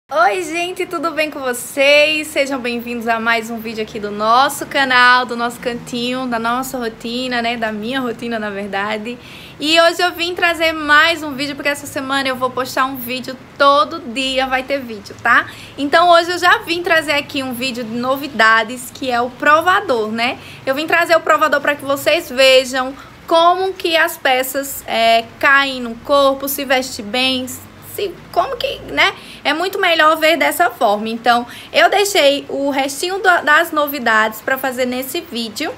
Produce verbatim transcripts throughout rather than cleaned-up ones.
Oi gente, tudo bem com vocês? Sejam bem-vindos a mais um vídeo aqui do nosso canal, do nosso cantinho, da nossa rotina, né? Da minha rotina, na verdade. E hoje eu vim trazer mais um vídeo, porque essa semana eu vou postar um vídeo, todo dia vai ter vídeo, tá? Então hoje eu já vim trazer aqui um vídeo de novidades, que é o provador, né? Eu vim trazer o provador para que vocês vejam como que as peças é, caem no corpo, se veste bem, se, como que, né? É muito melhor ver dessa forma. Então, eu deixei o restinho das novidades para fazer nesse vídeo.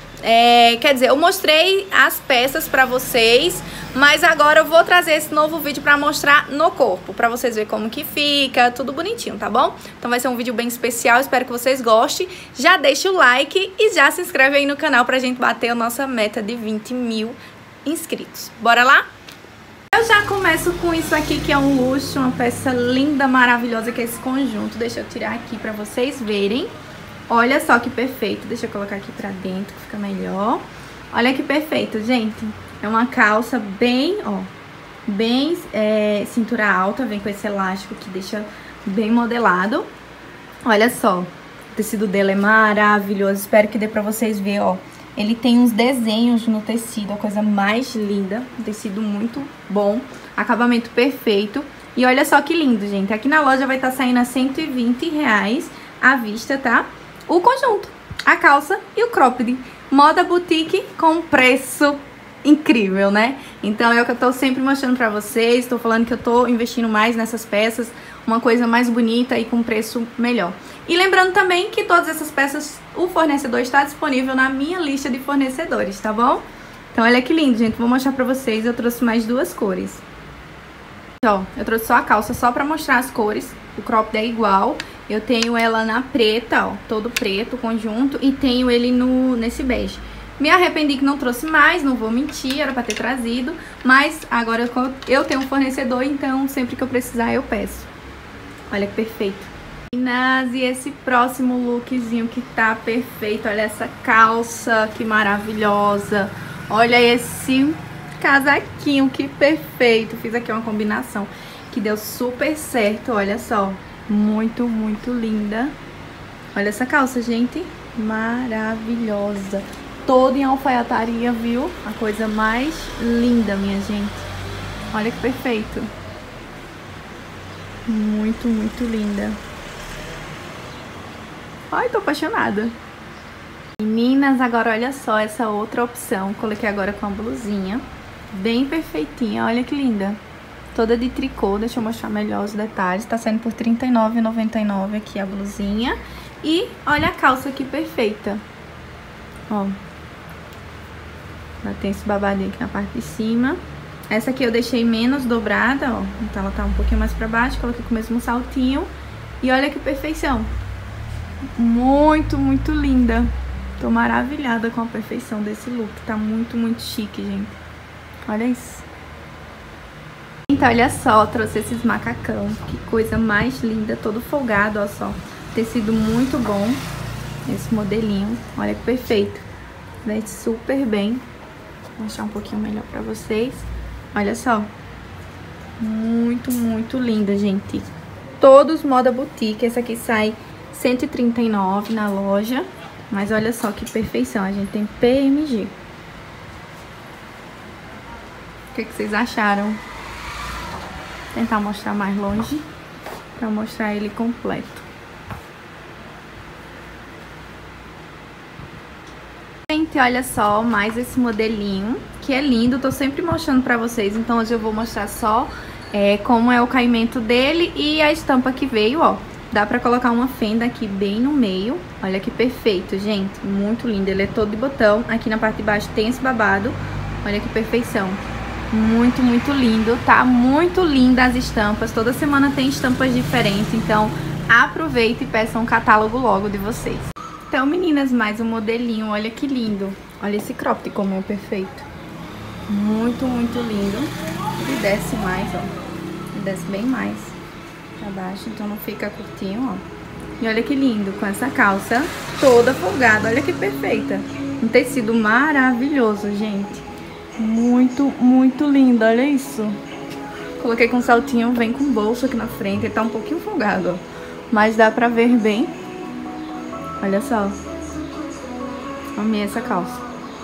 É, quer dizer, eu mostrei as peças para vocês, mas agora eu vou trazer esse novo vídeo para mostrar no corpo, para vocês verem como que fica, tudo bonitinho, tá bom? Então vai ser um vídeo bem especial, espero que vocês gostem. Já deixa o like e já se inscreve aí no canal pra gente bater a nossa meta de vinte mil inscritos. Bora lá? Eu já começo com isso aqui, que é um luxo, uma peça linda, maravilhosa, que é esse conjunto. Deixa eu tirar aqui pra vocês verem. Olha só que perfeito. Deixa eu colocar aqui pra dentro, que fica melhor. Olha que perfeito, gente. É uma calça bem, ó, bem é, cintura alta. Vem com esse elástico que deixa bem modelado. Olha só, o tecido dela é maravilhoso. Espero que dê pra vocês verem, ó. Ele tem uns desenhos no tecido, a coisa mais linda. Um tecido muito bom, acabamento perfeito. E olha só que lindo, gente. Aqui na loja vai estar saindo a cento e vinte reais à vista, tá? O conjunto, a calça e o cropped. Moda boutique com preço incrível, né? Então é o que eu tô sempre mostrando pra vocês. Tô falando que eu tô investindo mais nessas peças. Uma coisa mais bonita e com preço melhor. E lembrando também que todas essas peças, o fornecedor está disponível na minha lista de fornecedores, tá bom? Então olha que lindo, gente. Vou mostrar pra vocês. Eu trouxe mais duas cores. Ó, eu trouxe só a calça, só pra mostrar as cores. O cropped é igual. Eu tenho ela na preta, ó, todo preto, conjunto. E tenho ele no, nesse bege. Me arrependi que não trouxe mais, não vou mentir, era pra ter trazido. Mas agora eu tenho um fornecedor, então sempre que eu precisar eu peço. Olha que perfeito. Meninas, e esse próximo lookzinho que tá perfeito. Olha essa calça, que maravilhosa. Olha esse casaquinho, que perfeito. Fiz aqui uma combinação que deu super certo, olha só. Muito, muito linda. Olha essa calça, gente. Maravilhosa. Toda em alfaiataria, viu? A coisa mais linda, minha gente. Olha que perfeito. Muito, muito linda. Ai, tô apaixonada. Meninas, agora olha só essa outra opção. Coloquei agora com a blusinha. Bem perfeitinha, olha que linda. Toda de tricô, deixa eu mostrar melhor os detalhes. Tá saindo por trinta e nove reais e noventa e nove centavos aqui a blusinha. E olha a calça que perfeita. Ó. Ela tem esse babadinho aqui na parte de cima. Essa aqui eu deixei menos dobrada, ó. Então ela tá um pouquinho mais pra baixo. Coloquei com o mesmo saltinho. E olha que perfeição. Muito, muito linda. Tô maravilhada com a perfeição desse look. Tá muito, muito chique, gente. Olha isso. Então, olha só. Trouxe esses macacão. Que coisa mais linda. Todo folgado, ó só. Tecido muito bom. Esse modelinho. Olha que perfeito. Veste super bem. Vou mostrar um pouquinho melhor pra vocês. Olha só. Muito, muito linda, gente. Todos moda boutique. Esse aqui sai cento e trinta e nove reais na loja. Mas olha só que perfeição. A gente tem P M G. O que, que vocês acharam? Vou tentar mostrar mais longe pra mostrar ele completo. Gente, olha só, mais esse modelinho, que é lindo. Tô sempre mostrando pra vocês, então hoje eu vou mostrar só é, como é o caimento dele e a estampa que veio, ó. Dá pra colocar uma fenda aqui bem no meio. Olha que perfeito, gente. Muito lindo. Ele é todo de botão. Aqui na parte de baixo tem esse babado. Olha que perfeição. Muito, muito lindo. Tá muito linda as estampas. Toda semana tem estampas diferentes. Então, aproveita e peça um catálogo logo de vocês. Então, meninas, mais um modelinho. Olha que lindo. Olha esse cropped como é perfeito. Muito, muito lindo. Ele desce mais, ó. Ele desce bem mais pra baixo, então não fica curtinho, ó. E olha que lindo, com essa calça toda folgada. Olha que perfeita. Um tecido maravilhoso, gente. Muito, muito lindo, olha isso. Coloquei com saltinho, vem com bolso aqui na frente. Ele tá um pouquinho folgado, ó. Mas dá pra ver bem. Olha só. Amei essa calça.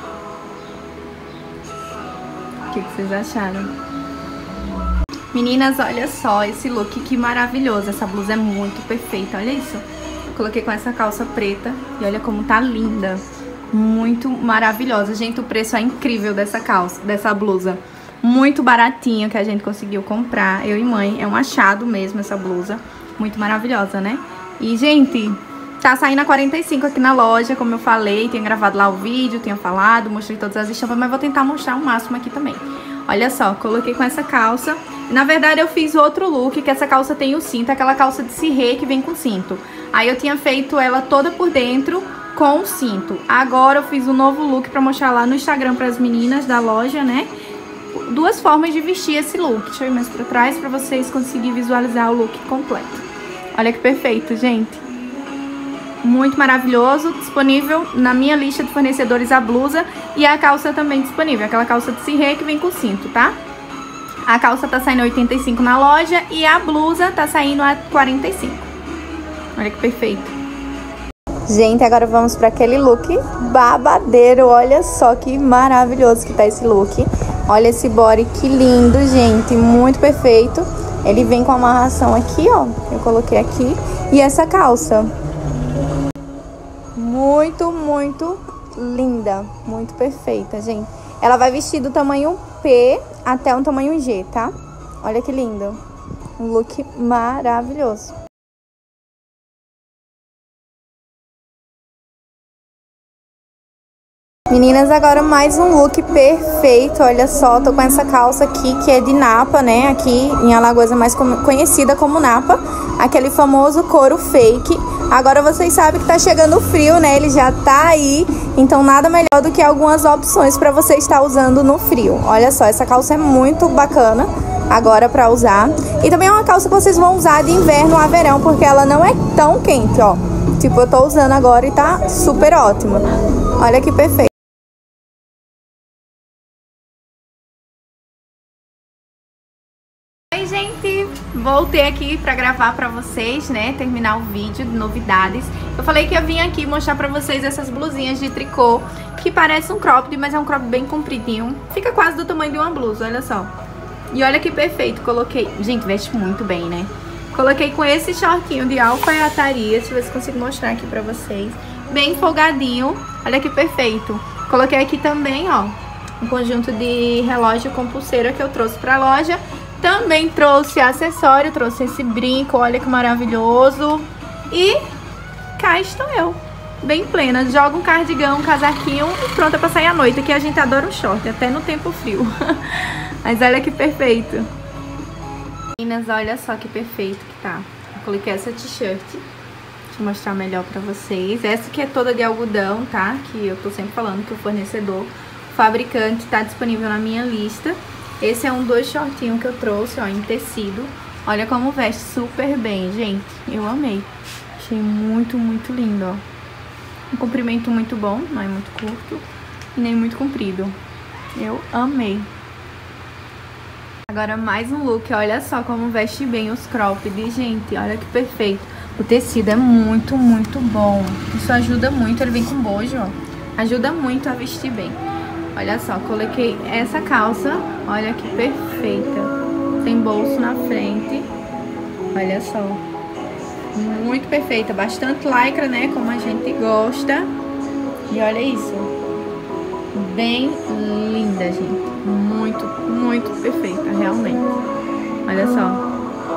O que, que vocês acharam? Meninas, olha só esse look, que maravilhoso. Essa blusa é muito perfeita, olha isso. Eu coloquei com essa calça preta e olha como tá linda. Muito maravilhosa. Gente, o preço é incrível dessa calça, dessa blusa. Muito baratinho que a gente conseguiu comprar, eu e mãe. É um achado mesmo essa blusa. Muito maravilhosa, né? E, gente, tá saindo a quarenta e cinco aqui na loja, como eu falei. Tinha gravado lá o vídeo, tinha falado, mostrei todas as estampas, mas vou tentar mostrar o máximo aqui também. Olha só, coloquei com essa calça. Na verdade, eu fiz outro look, que essa calça tem o cinto, aquela calça de cirrê que vem com cinto. Aí eu tinha feito ela toda por dentro com o cinto. Agora eu fiz um novo look pra mostrar lá no Instagram pras meninas da loja, né? Duas formas de vestir esse look. Deixa eu ir mais pra trás pra vocês conseguirem visualizar o look completo. Olha que perfeito, gente. Muito maravilhoso. Disponível na minha lista de fornecedores a blusa e a calça também disponível. Aquela calça de cirrê que vem com cinto, tá? A calça tá saindo a oitenta e cinco na loja e a blusa tá saindo a quarenta e cinco. Olha que perfeito. Gente, agora vamos para aquele look babadeiro. Olha só que maravilhoso que tá esse look. Olha esse body, que lindo, gente. Muito perfeito. Ele vem com a amarração aqui, ó. Eu coloquei aqui. E essa calça. Muito, muito linda. Muito perfeita, gente. Ela vai vestir do tamanho P até um tamanho G, tá? Olha que lindo. Um look maravilhoso. Meninas, agora mais um look perfeito. Olha só, tô com essa calça aqui que é de Napa, né? Aqui em Alagoas é mais conhecida como Napa. Aquele famoso couro fake. Agora vocês sabem que tá chegando o frio, né? Ele já tá aí. Então nada melhor do que algumas opções pra você estar usando no frio. Olha só, essa calça é muito bacana agora pra usar. E também é uma calça que vocês vão usar de inverno a verão, porque ela não é tão quente, ó. Tipo, eu tô usando agora e tá super ótima. Olha que perfeito. Oi, gente, voltei aqui pra gravar pra vocês, né, terminar o vídeo de novidades. Eu falei que eu vim aqui mostrar pra vocês essas blusinhas de tricô, que parece um cropped, mas é um cropped bem compridinho. Fica quase do tamanho de uma blusa, olha só. E olha que perfeito, coloquei... Gente, veste muito bem, né? Coloquei com esse shortinho de alfaiataria, deixa eu ver se consigo mostrar aqui pra vocês. Bem folgadinho, olha que perfeito. Coloquei aqui também, ó, um conjunto de relógio com pulseira que eu trouxe pra loja. Também trouxe acessório, trouxe esse brinco, olha que maravilhoso. E cá estou eu, bem plena. Jogo um cardigão, um casaquinho e pronta pra sair à noite. Aqui a gente adora o short, até no tempo frio. Mas olha que perfeito. Meninas, olha só que perfeito que tá. Eu coloquei essa t-shirt. Deixa eu mostrar melhor pra vocês. Essa aqui é toda de algodão, tá? Que eu tô sempre falando que o fornecedor, o fabricante, tá disponível na minha lista. Esse é um dois shortinhos que eu trouxe, ó, em tecido. Olha como veste super bem, gente. Eu amei. Achei muito, muito lindo, ó. Um comprimento muito bom, não é muito curto e nem muito comprido. Eu amei. Agora mais um look, olha só como veste bem os cropped, gente. Olha que perfeito. O tecido é muito, muito bom. Isso ajuda muito, ele vem com bojo, ó. Ajuda muito a vestir bem. Olha só, coloquei essa calça, olha que perfeita. Tem bolso na frente, olha só. Muito perfeita, bastante lycra, né, como a gente gosta. E olha isso, bem linda, gente. Muito, muito perfeita, realmente. Olha só.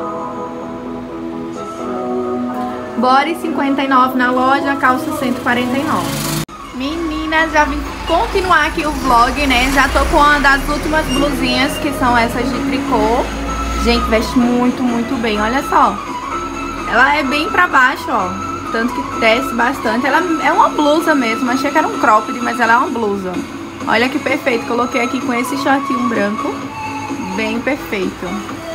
Body cinquenta e nove na loja, calça cento e quarenta e nove. Meninas, já vim continuar aqui o vlog, né? Já tô com uma das últimas blusinhas, que são essas de tricô. Gente, veste muito, muito bem. Olha só. Ela é bem pra baixo, ó. Tanto que desce bastante. Ela é uma blusa mesmo. Achei que era um cropped, mas ela é uma blusa. Olha que perfeito. Coloquei aqui com esse shortinho branco. Bem perfeito.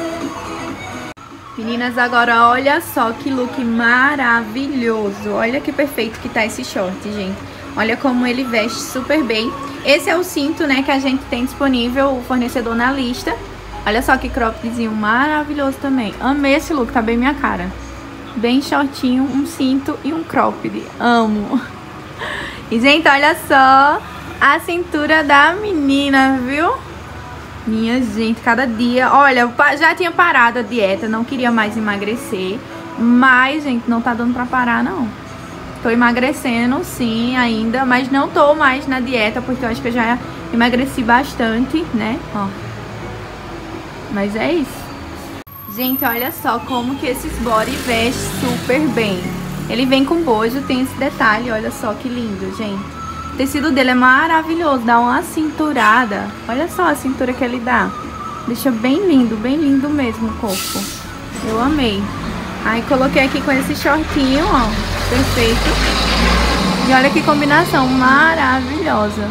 Meninas, agora olha só que look maravilhoso. Olha que perfeito que tá esse short, gente. Olha como ele veste super bem. Esse é o cinto, né, que a gente tem disponível, o fornecedor na lista. Olha só que croppedzinho maravilhoso também. Amei esse look, tá bem minha cara. Bem shortinho, um cinto e um cropped. Amo. E, gente, olha só a cintura da menina, viu? Minha gente, cada dia... Olha, eu já tinha parado a dieta, não queria mais emagrecer. Mas, gente, não tá dando pra parar, não. Tô emagrecendo, sim, ainda. Mas não tô mais na dieta, porque eu acho que eu já emagreci bastante, né? Ó. Mas é isso. Gente, olha só como que esses body veste super bem. Ele vem com bojo, tem esse detalhe, olha só que lindo, gente. O tecido dele é maravilhoso, dá uma cinturada. Olha só a cintura que ele dá. Deixa bem lindo, bem lindo mesmo o corpo. Eu amei. Aí coloquei aqui com esse shortinho, ó, perfeito. E olha que combinação maravilhosa.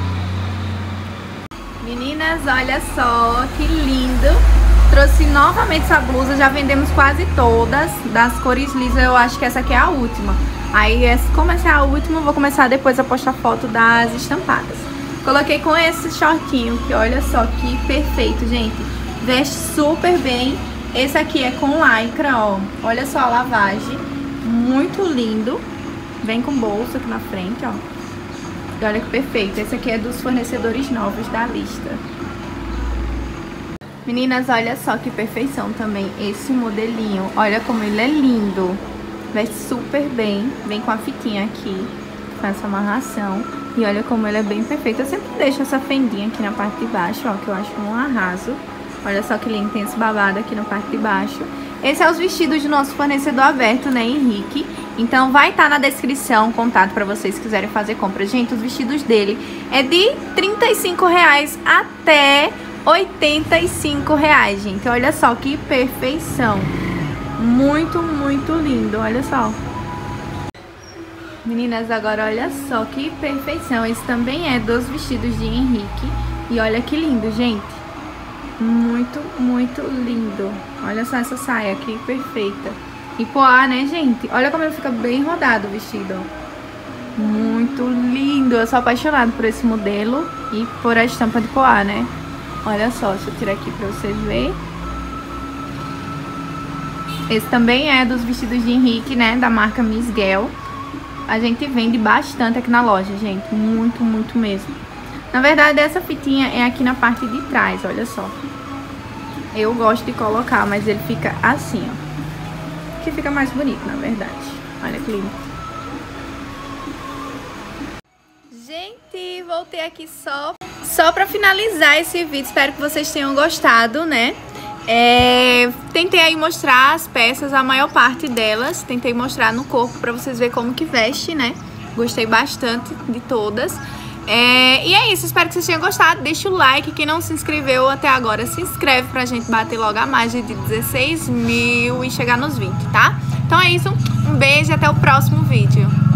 Meninas, olha só que lindo. Trouxe novamente essa blusa, já vendemos quase todas. Das cores lisas, eu acho que essa aqui é a última. Aí, como essa é a última, eu vou começar depois a postar foto das estampadas. Coloquei com esse shortinho, que olha só que perfeito, gente. Veste super bem. Esse aqui é com lycra, ó. Olha só a lavagem. Muito lindo. Vem com bolsa aqui na frente, ó. E olha que perfeito. Esse aqui é dos fornecedores novos da lista. Meninas, olha só que perfeição também esse modelinho. Olha como ele é lindo. Veste super bem. Vem com a fitinha aqui, com essa amarração. E olha como ele é bem perfeito. Eu sempre deixo essa fendinha aqui na parte de baixo, ó, que eu acho um arraso. Olha só que lindo, tem esse babado aqui na parte de baixo. Esse é os vestidos do nosso fornecedor aberto, né, Henrique? Então vai estar tá na descrição o contato para vocês que quiserem fazer compra. Gente, os vestidos dele é de trinta e cinco reais até oitenta e cinco reais, gente. Olha só que perfeição. Muito, muito lindo, olha só. Meninas, agora olha só que perfeição. Esse também é dos vestidos de Henrique. E olha que lindo, gente. Muito, muito lindo. Olha só essa saia aqui, perfeita. E poá, né, gente? Olha como ele fica bem rodado o vestido, ó. Muito lindo. Eu sou apaixonada por esse modelo e por a estampa de poá, né? Olha só, deixa eu tirar aqui pra vocês verem. Esse também é dos vestidos de Henrique, né? Da marca Miss Gel. A gente vende bastante aqui na loja, gente. Muito, muito mesmo. Na verdade, essa fitinha é aqui na parte de trás, olha só. Eu gosto de colocar, mas ele fica assim, ó. Que fica mais bonito, na verdade. Olha que lindo. Gente, voltei aqui só, só pra finalizar esse vídeo. Espero que vocês tenham gostado, né? É, tentei aí mostrar as peças, a maior parte delas. Tentei mostrar no corpo pra vocês verem como que veste, né? Gostei bastante de todas. É, e é isso, espero que vocês tenham gostado. Deixa o like, quem não se inscreveu até agora, se inscreve pra gente bater logo a margem de dezesseis mil e chegar nos vinte, tá? Então é isso, um beijo e até o próximo vídeo.